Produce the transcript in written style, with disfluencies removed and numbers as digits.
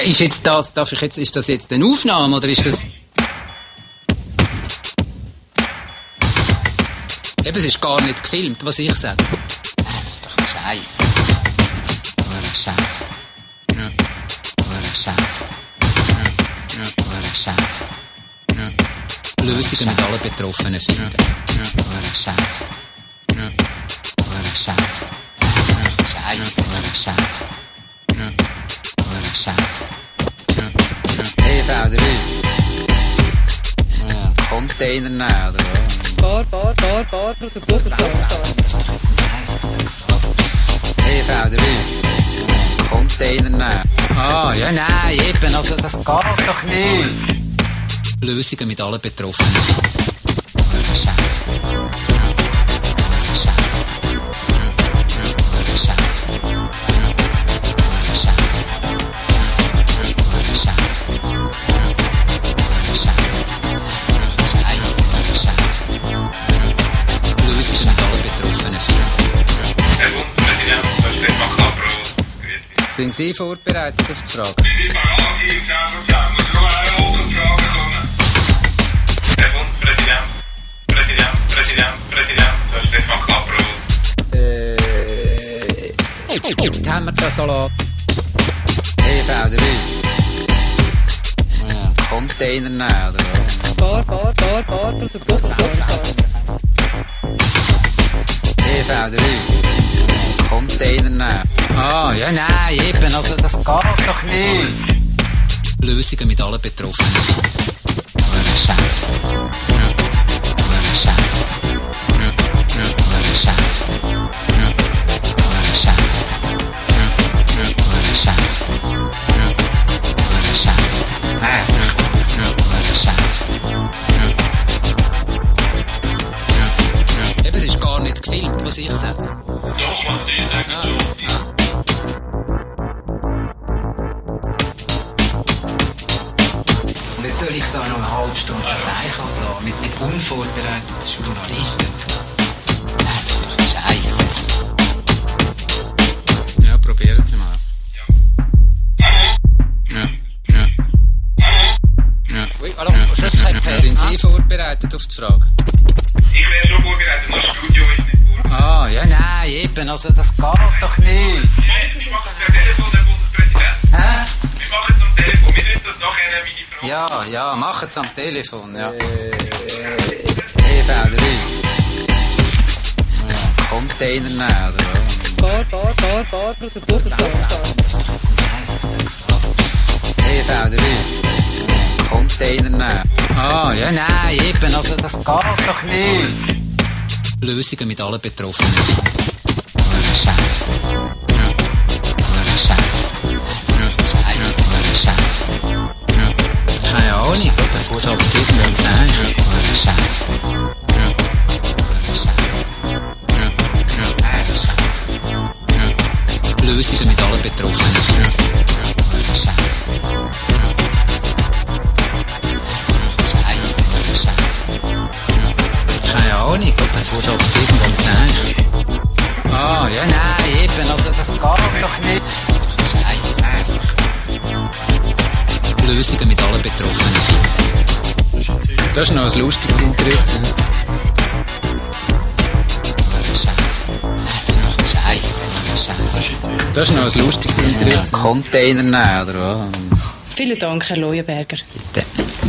ist jetzt das, ist das jetzt eine Aufnahme oder ist das... Eben, es ist gar nicht gefilmt, was ich sage. Das ist doch Scheiße. Scheiße. Scheiße. Scheiße. Lösungen mit allen Betroffenen finden. Scheiße. Scheiße. Scheiße. Scheiße. Scheiße. EV3. Container nehmen, oder was? Bar, oder Bubstar. EV3. Container nehmen. Ah, ja, nein, eben, also das geht doch nicht. Lösungen mit allen Betroffenen finden. Scheiße. Scheiße. Scheiße. Scheiße. Scheiße. Scheiße. Scheiße. Lösungen mit allen Betroffenen finden. Herr Bundespräsident, das ist Stefan Kapro. Sind Sie vorbereitet auf die Frage? Sind Sie parat, ich sage es ja. Muss ich noch eine andere Frage kommen? Herr Bundespräsident, Präsident, das ist Stefan Kapro. Jetzt haben wir das alle. EV3. Container nehmen, oder was? Bar, oder Bubstar. EV3. Container nehmen. Ah, ja, nein, eben, also das geht doch nicht. Lösungen mit allen Betroffenen finden. Scheiße. Scheiße. Scheiße. Scheiße. Scheiße. Scheiße. Scheiße. Eben, es ist gar nicht gefilmt, was ich sage. Doch, was die sagen, Und jetzt soll ich da noch eine halbe Stunde Zeichen lassen, mit unvorbereiteten Journalisten. Das ist doch Scheiße. Ja, probieren Sie mal. Ja. Ui, hallo, sind Sie vorbereitet auf die Frage? Ich wäre schon vorbereitet, das Studio ist nicht vorbereitet. Ah, ja, nein, eben, also das geht doch nicht. Wir machen es per Telefon, Herr Bundespräsident. Hä? Wir machen es am Telefon, wir müssen das nachher wie die Frage. Ja, machen es am Telefon, ja. EV3. Container nehmen, oder was? Bar, oder Bubstar. EV3. Container nehmen. Ah, ja, nein, eben, also das geht doch nicht. Lösungen mit allen Betroffenen finden. Scheiße. Scheiße. Scheiße. Keine Ahnung, oder? Was habt ihr irgendwann sagen? Scheiße. Scheiße. Lösungen mit allen Betroffenen finden. Scheiße. Keine Ahnung, oder? Was habt ihr irgendwann sagen? Ah, ja, nein, eben, also das geht doch nicht. Scheiße. Lösungen mit allen Betroffenen finden. Das ist noch ein lustiges Interview. Scheiße. Das ist noch ein lustiges Interview. Container nehmen, oder was? Vielen Dank, Herr Leuenberger. Bitte.